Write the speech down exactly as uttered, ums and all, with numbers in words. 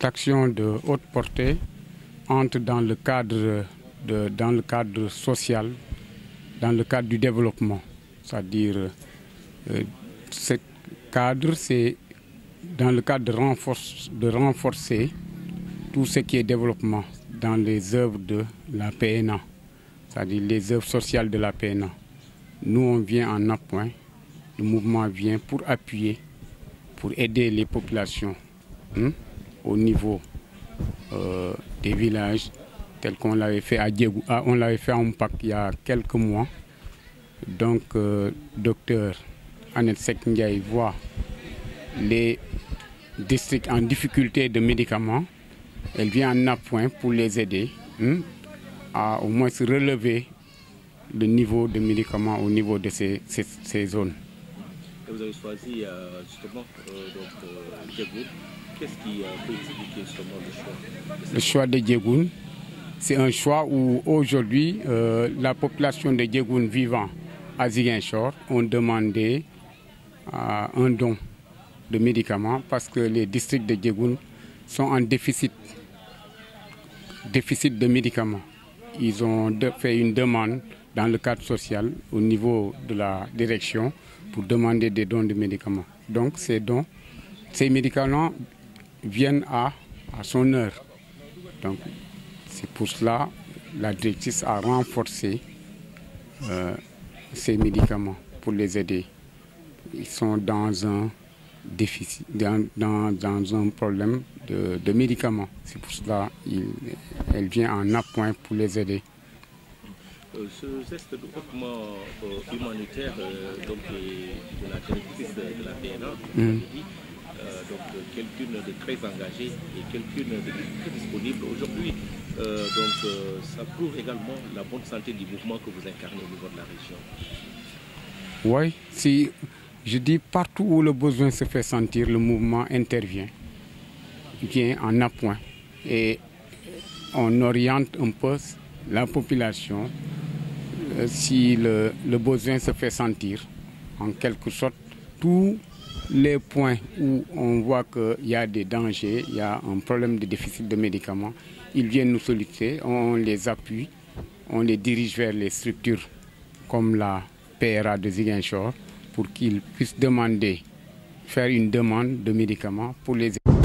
Cette action de haute portée entre dans le cadre, de, dans le cadre social, dans le cadre du développement. C'est-à-dire, euh, ce cadre, c'est dans le cadre de, renforce, de renforcer tout ce qui est développement dans les œuvres de la P N A, c'est-à-dire les œuvres sociales de la P N A. Nous, on vient en appoint, le mouvement vient pour appuyer, pour aider les populations hein, au niveau euh, des villages, tel qu'on l'avait fait à Diégou, ah, on l'avait fait à Mpak il y a quelques mois. Donc, euh, docteur Annette Seck Ndiaye voit les districts en difficulté de médicaments. Elle vient en appoint pour les aider hein, à au moins se relever le niveau de médicaments au niveau de ces, ces, ces zones. Et vous avez choisi euh, justement euh, donc, euh, Diegoun. Qu'est-ce qui euh, peut expliquer justement le choix de Le choix de Diegoun, c'est un choix où aujourd'hui euh, la population de Diegoun vivant à Ziguinchor ont demandé euh, un don de médicaments parce que les districts de Diegoun sont en déficit, déficit de médicaments. Ils ont de, fait une demande dans le cadre social au niveau de la direction pour demander des dons de médicaments. Donc ces dons, ces médicaments viennent à, à son heure. Donc c'est pour cela que la directrice a renforcé euh, ces médicaments pour les aider. Ils sont dans un déficit, dans, dans, dans un problème de, de médicaments. C'est pour cela qu'elle vient en appoint pour les aider. Euh, ce geste de développement euh, humanitaire euh, donc, de la directrice de, de la P N A, mmh. dit, euh, donc quelqu'une de très engagée et quelqu'une de très disponible aujourd'hui. Euh, donc euh, ça prouve également la bonne santé du mouvement que vous incarnez au niveau de la région. Oui, si je dis partout où le besoin se fait sentir, le mouvement intervient, vient en appoint et on oriente un peu la population euh, si le, le besoin se fait sentir. En quelque sorte, tous les points où on voit qu'il y a des dangers, il y a un problème de déficit de médicaments, ils viennent nous solliciter, on les appuie, on les dirige vers les structures comme la P R A de Ziguinchor pour qu'ils puissent demander, faire une demande de médicaments pour les aider.